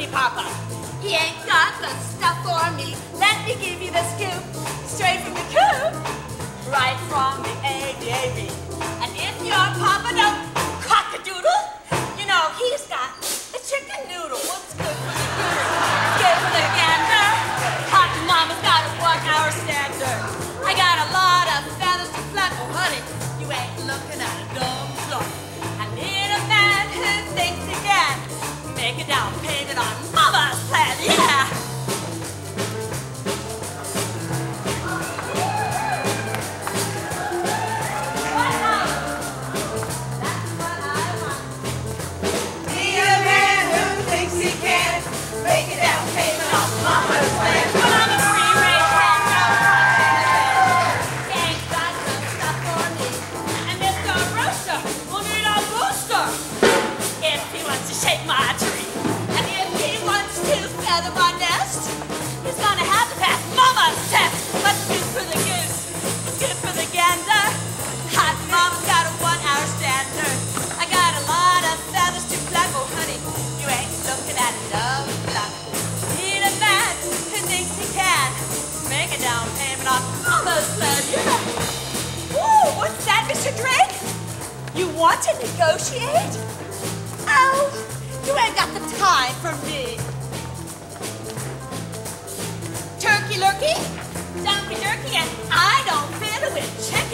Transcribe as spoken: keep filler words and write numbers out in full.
turkey papa. He ain't got the stuff for me. Let me give you the scoop, straight from the coop, right from the aviary. And if your papa don't cock-a-doodle, you know he's got the chicken noodle. What's good for the goose? Good for the gander. Hot mama's got a one-hour standard. I got a lot of feathers to flood. Oh, honey, you ain't looking at a dumb slug. I need a man who thinks he can make a down payment on mama's plan, yeah! You want to negotiate? Oh, you ain't got the time for me. Turkey lurkey, donkey jerky, and I don't fiddle with chicken.